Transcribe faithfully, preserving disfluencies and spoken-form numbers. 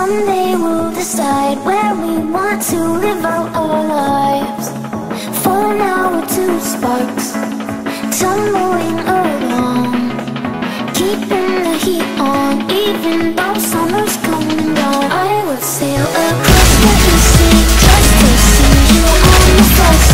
Someday we'll decide where we want to live out our lives. For now we're two sparks, tumbling along, keeping the heat on, even though summer's coming and gone. I would sail across the sea just to see you on the first